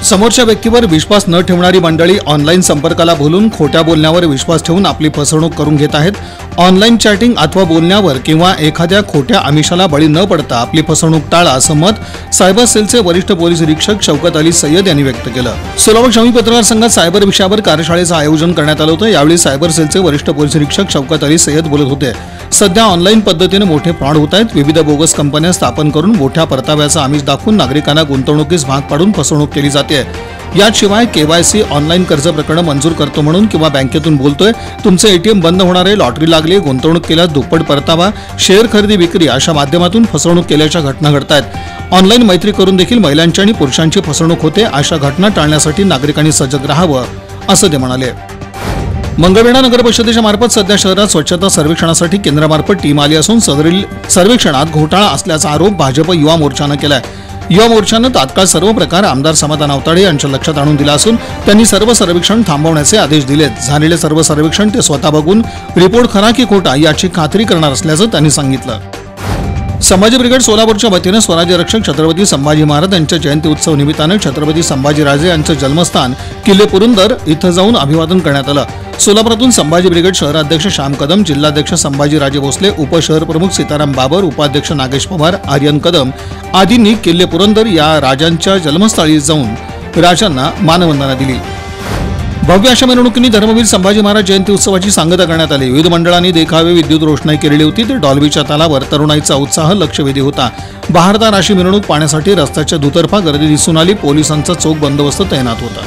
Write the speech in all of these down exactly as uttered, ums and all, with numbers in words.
समोरच्या व्यक्तीवर विश्वास न ठेवणारी मंडळी ऑनलाईन संपर्काला भुलून खोट्या बोलण्यावर विश्वास ठेवून आपली फसवणूक करून घेत आहेत। ऑनलाईन चॅटिंग अथवा बोलण्यावर किंवा एखाद्या खोट्या आमिषाला बळी न पडता आपली फसवणूक टाळा असं मत सायबर सेलचे वरिष्ठ पोलीस निरीक्षक शौकत अली सय्यद यांनी व्यक्त केलं। सोलापूर शमी पत्रकार संघात सायबर विषयावर कार्यशाळेचं आयोजन करण्यात आलं होतं। यावेळी सायबर सेलचे वरिष्ठ पोलीस निरीक्षक शौकत अली सय्यद बोलत होते। सध्या ऑनलाईन पद्धतीने मोठे फ्रॉड होत आहेत। विविध बोगस कंपन्या स्थापन करून मोठ्या परताव्याचा आमिष दाखवून नागरिकांना गुंतवणुकीस भाग पाडून फसवणूक केली जाते। याशिवाय केवायसी ऑनलाईन कर्ज प्रकरण मंजूर करतो म्हणून किंवा बँकेतून बोलतोय तुमचे एटीएम बंद होणार आहे, लॉटरी लागली, गुंतवणूक केल्यास दुप्पट परतावा, शेअर खरेदी विक्री अशा माध्यमातून फसवणूक केल्याच्या घटना घडत आहेत। ऑनलाईन मैत्री करून देखील महिलांची आणि पुरुषांची फसवणूक होते। अशा घटना टाळण्यासाठी नागरिकांनी सजग राहावं असं ते म्हणाले। मंगळवेढा नगर परिषदेच्या मार्फत सध्या शहरात स्वच्छता सर्वेक्षणासाठी केंद्रामार्फत टीम आली असून सदरील सर्वेक्षणात घोटाळा असल्याचा आरोप भाजप युवा मोर्चानं केलाय। युवा मोर्चानं तात्काळ सर्व प्रकार आमदार समाधान आवताडे यांच्या लक्षात आणून दिला असून त्यांनी सर्व सर्वेक्षण थांबवण्याचे आदेश दिलेत। झालेले सर्व सर्वेक्षण ते स्वतः बघून रिपोर्ट खरा की खोटा याची खात्री करणार असल्याचं त्यांनी सांगितलं। संभाजी ब्रिगेड सोलापूरच्या वतीनं स्वराज्य रक्षक छत्रपती संभाजी महाराज यांच्या जयंती उत्सव निमित्तानं छत्रपती संभाजीराजे यांचं जन्मस्थान किल्ले पुरंदर इथं जाऊन अभिवादन करण्यात आलं। सोलापुरातून संभाजी ब्रिगेड शहराध्यक्ष श्याम कदम, जिल्हाध्यक्ष संभाजीराजे भोसले, उपशहर प्रमुख सीताराम बाबर, उपाध्यक्ष नागेश पवार, आर्यन कदम आदींनी किल्ले पुरंदर या राजांच्या जन्मस्थळी जाऊन राजांना मानवंदना दिली। भव्य अशा मिरवणुकीने धर्मवीर संभाजी महाराज जयंती उत्सवाची सांगता करण्यात आली। विविध मंडळांनी देखावे, विद्युत रोषणाई केलेली होती। तर डॉल्बीच्या तालावर तरुणाईचा उत्साह लक्षवेधी होता। बहारदार अशी मिरवणूक पाहण्यासाठी रस्त्याच्या दुतर्फा गर्दी दिसून आली। पोलिसांचा चोख बंदोबस्त तैनात होता।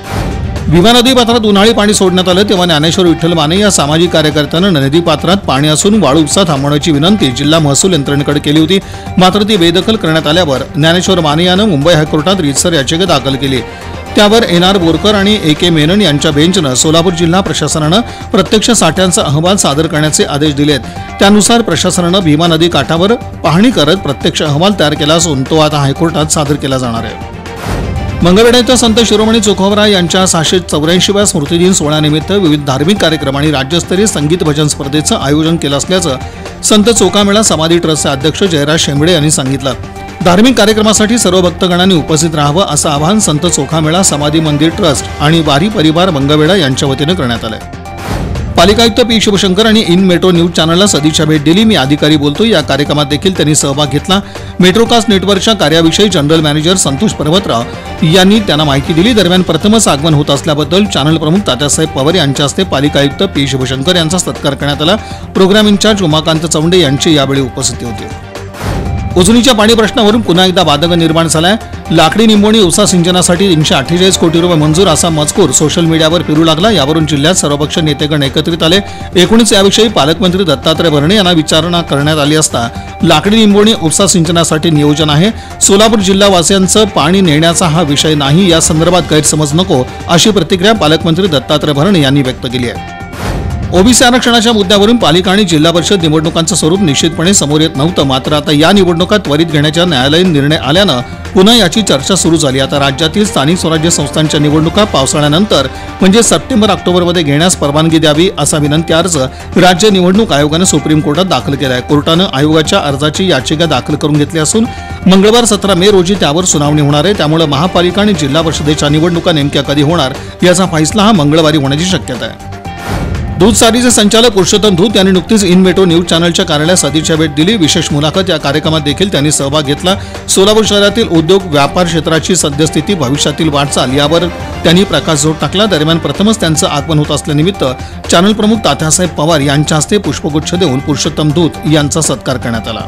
भीमा नदी पात्रात उन्हाळी पाणी सोडण्यात आलं तेव्हा ज्ञानेश्वर विठ्ठल माने या सामाजिक कार्यकर्त्यानं नदी पात्रात पाणी असून वाळू उपसा थांबवण्याची विनंती जिल्हा महसूल यंत्रणेकडे केली होती। मात्र ती बेदखल करण्यात आल्यावर ज्ञानेश्वर माने यानं मुंबई हायकोर्टात रीतसर याचिका दाखल केली। त्यावर एन आर बोरकर आणि ए के मेनन यांच्या बेंचनं सोलापूर जिल्हा प्रशासनानं प्रत्यक्ष साठ्यांचा अहवाल सादर करण्याचे आदेश दिलेत। त्यानुसार प्रशासनानं भीमा नदी काठावर पाहणी करत प्रत्यक्ष अहवाल तयार केला असून तो आता हायकोर्टात सादर केला जाणार आहे। मंगळवेढा इथं संत शिरोमणी चोखावराय यांच्या सहाशे चौऱ्याऐंशीव्या स्मृतिदिन सोहळ्यानिमित्त विविध धार्मिक कार्यक्रम आणि राज्यस्तरीय संगीत भजन स्पर्धेचं आयोजन केलं असल्याचं संत चोखामेळा समाधी ट्रस्टचे अध्यक्ष जयराज शेंबडे यांनी सांगितलं। धार्मिक कार्यक्रमासाठी सर्व भक्तगणांनी उपस्थित राहावं असं आवाहन संत चोखामेळा समाधी मंदिर ट्रस्ट आणि वारी परिवार मंगळवेढा यांच्या वतीनं करण्यात आलंय। पालिका आयुक्त पी शिवशंकर आणि इन मेट्रो न्यूज चॅनलला सदिच्छा भेट दिली। मी अधिकारी बोलतो या कार्यक्रमात देखील त्यांनी सहभाग घेतला। मेट्रोकास्ट नेटवर्कच्या कार्याविषयी जनरल मॅनेजर संतोष पर्वतराव यांनी त्यांना माहिती दिली। दरम्यान प्रथमच आगमन होत असल्याबद्दल चॅनल प्रमुख तात्यासाहेब पवार यांच्या हस्ते पालिका आयुक्त पी शिवशंकर यांचा सत्कार करण्यात आला। प्रोग्राम इन्चार्ज उमाकांत चौंडे यांची यावेळी उपस्थिती होती। उजनीच्या पाणी प्रश्नावरून पुन्हा एकदा वादंग निर्माण झालाय। लाकडी निंबोणी उपसा सिंचनासाठी तीनशे अठ्ठेचाळीस कोटी रुपये मंजूर असा मजकूर सोशल मीडियावर फिरू लागला। यावरून जिल्ह्यात सर्वपक्ष नेतेगण एकत्रित आले। एकूणच याविषयी पालकमंत्री दत्तात्रय भरणे यांना विचारणा करण्यात आली असता लाकडी निंबोणी उपसा सिंचनासाठी नियोजन आहे। सोलापूर जिल्हावासियांचं पाणी नेण्याचा हा विषय नाही, या संदर्भात गैरसमज नको अशी प्रतिक्रिया पालकमंत्री दत्तात्रय भरणे यांनी व्यक्त केली आहे। ओबीसी आरक्षणाच्या मुद्द्यावरून पालिका आणि जिल्हा परिषद निवडणुकांचं स्वरूप निश्चितपणे समोर येत नव्हतं। मात्र आता या निवडणुका त्वरित घेण्याचा न्यायालयीन निर्णय आल्यानं पुन्हा याची चर्चा सुरू झाली। आता राज्यातील स्थानिक स्वराज्य संस्थांच्या निवडणुका पावसाळ्यानंतर म्हणजे सप्टेंबर ऑक्टोबरमध्ये घेण्यास परवानगी द्यावी असा विनंती अर्ज राज्य निवडणूक आयोगानं सुप्रीम कोर्टात दाखल केला आहे। कोर्टानं आयोगाच्या अर्जाची याचिका दाखल करून घेतली असून मंगळवार सतरा मे रोजी त्यावर सुनावणी होणार आहे। त्यामुळे महापालिका आणि जिल्हा परिषदेच्या निवडणुका नेमक्या कधी होणार याचा फैसला हा मंगळवारी होण्याची शक्यता आहे। दूध सारीचे संचालक पुरुषोत्तम धूत यांनी नुकतीच इन मेट्रो न्यूज चॅनलच्या कार्यालयात सदिच्छा भेट दिली। विशेष मुलाखत या कार्यक्रमात देखील त्यांनी सहभाग घेतला। सोलापूर शहरातील उद्योग व्यापार क्षेत्राची सद्यस्थिती, भविष्यातील वाटचाल यावर त्यांनी प्रकाशझोत टाकला। दरम्यान प्रथमच त्यांचं आगमन होत असल्यानिमित्त चॅनल प्रमुख तात्यासाहेब पवार यांच्या हस्ते पुष्पगुच्छ देऊन पुरुषोत्तम धूत यांचा सत्कार करण्यात आला।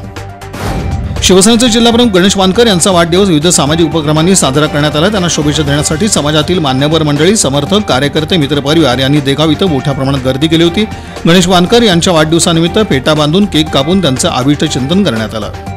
शिवसेनेचे जिल्हाप्रमुख गणेश वानकर यांचा वाढदिवस विविध सामाजिक उपक्रमांनी साजरा करण्यात आला। त्यांना शुभेच्छा देण्यासाठी समाजातील मान्यवर मंडळी, समर्थक, कार्यकर्ते, मित्रपरिवार यांनी देगाव इथं मोठ्या प्रमाणात गर्दी केली होती। गणेश वानकर यांच्या वाढदिवसानिमित्त फेटा बांधून केक कापून त्यांचं आविष्ट चिंतन करण्यात आलं।